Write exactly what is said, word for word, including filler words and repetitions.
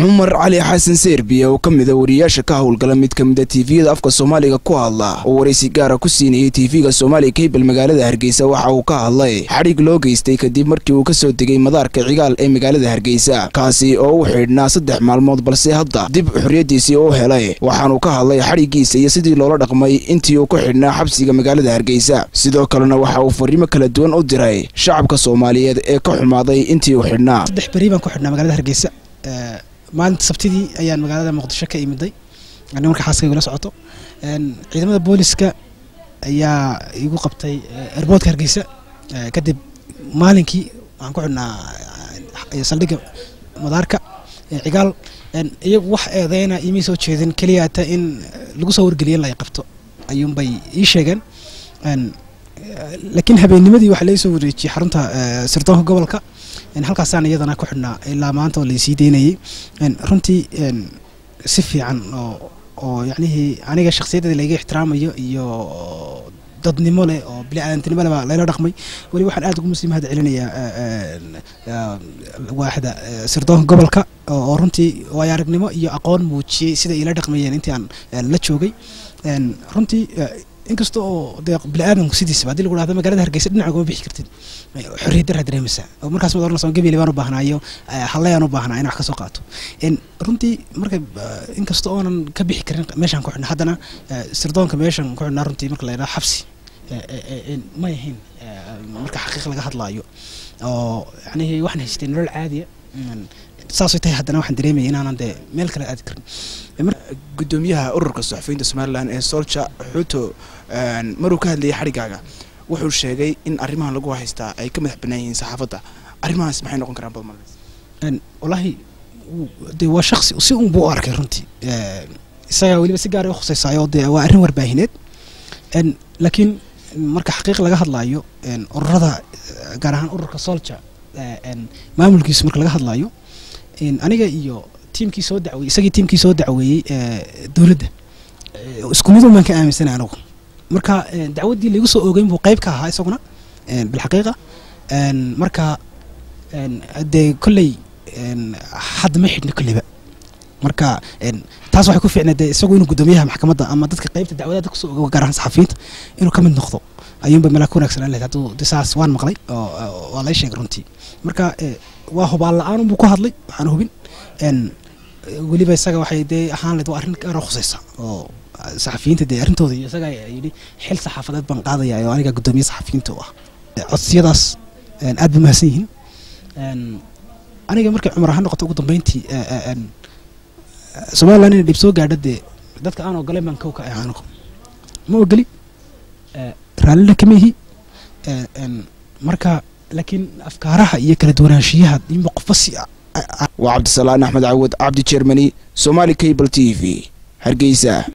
عمر علي حسن سيربيا وكمida wariyaasha ka howlgala mid kamida T V-da afka Soomaaliga ku hadla oo wareysi gaar ah ku siinayay T V-ga Soomaaliga Cable magaalada Hargeysa waxa uu ka hadlay xarig loo geystay kadib markii uu ka soo degay madaarka Cigaal ee magaalada Hargeysa kaasi oo uu xidhnaa saddex maalmood balse hadda dib xuriyadiisii oo helay waxaan uu ka hadlay xarigiisa iyo sidii loola dhaqmay intii uu ku xidhnaa xabsiga magaalada Hargeysa sidoo kalena waxa uu fariimo kala duwan u diray shacabka Soomaaliyeed ee ka xumaaday intii uu xidhnaa saddex bari baan ku xidhnaa magaalada Hargeysa maalinta sabtidii ayaan magaalada Muqdisho ka imiday anna marka xaaskayga la socoto een ciidamada booliska ayaa igu qabtay airportka Hargeysa kadib maalinkii waxaan ku xidhnaa saldhigga madaarka Cigaal een iyagu wax eedeyna imi soo jeedin kaliya ta in lagu soo wargeliyo la qabto ayuun bay ii sheegeen een laakiin habeennimadii waxa la soo wareejiyay xarunta sirdoonka gobolka in halkaasaan iyadana ku xidhnaa ilaa maanta oo la sii deynayay in runtii in si fiican oo oo yacni aniga shakhsiyadeeda la iga ixtiraamayo iyo dadnimo leh oo bini'aadantinimo leh la dhaqmay wali waxaan aad ugu muslimaad celinayaa waaxda sirdoonka gobolka oo runtii way aragnimo iyo aqoon muujiyay sida ay la dhaqmayeen intii aan la joogay in runtii inkastoo oo bini'aadanku sidiisaba hadii lagu raado magaalada Hargeysa dhinaca uga bixi kartid xorriyad darra dareemisa oo markaas ma doorna soo gabeelay baan u baahnaayo halayaan u baahnaa in wax ka soo qaato in runtii marka inkastoo oonan ka bixi karin meeshan ku xidhnaa haddana sirdoonka meeshan ku xidhnaa runtii marka la yiraahdo xabsi ma yahin marka xaqiiq laga hadlaayo oo yani waxaan haystay nolol caadi ah saasoo tahay haddana waxaan dareemayay inaanan de meel kale aad karin gudoomiyaha ururka saxafiyiinta Soomaaliland ee Soldier Xuto maruu ka hadlayay xarigaaga wuxuu sheegay in arrimahan lagu haystaa ay ka madax banaan yihiin saxaafadda arrimahaas maxay noqon karaan badmal een wallahi de waa shakhsi si uu buu arkay runtii isaga waliba si gaar ah u khusaysayo de waa arrin warbaahineed een laakiin marka xaqiiq laga hadlaayo een ururada gaar ahaan ururka Soldier een maamulkiisa marka laga hadlaayo in aniga iyo teamkii soo dacway isagii teamkii soo dacweeyay dawladda isku mid uma ka aaminsan anigu marka dacwadii lagu soo ogeyn buu qayb ka ahaa isaguna bil xaqiiqa een marka een de kulay een had ma xidna kulliba marka een taas waxay ku fiicnaaday isagu inuu gudoomiyaha maxkamadda ama dadka qaybta dacwada dadka soo ogaa gaar ahaan saxafiyiinta inuu ka mid noqdo ayuunba mala ku wanaagsan lahayd hadduu disaas waan maqlay oo waa la sheegay runtii marka waa hubaal la'aan buu ku hadlay waxaan hubin een waliba isaga waxay de ahaan leed waa arrin gaar ah khusaysa oo saxafiyiinta de arrintooda iyo isaga yiri xil saxaafadeed baan qaadayaa oo aniga gudoomiyaha saxafiyiinta ah codsiyadaas een aad buu mahadsan yihiin een aniga markay cumar ahaan noqoto ugu dambeyntii een Soomaaliland in dib soo gaadhay de dadka aan ogolay baan ka ahaano ma ogoli raalina kamihi een marka laakiin afkaaraha iyo kala duwanaanshiyaha in qof si وعبد السلام أحمد عود عبد الشرمني Somali Cable T V Hargeysa.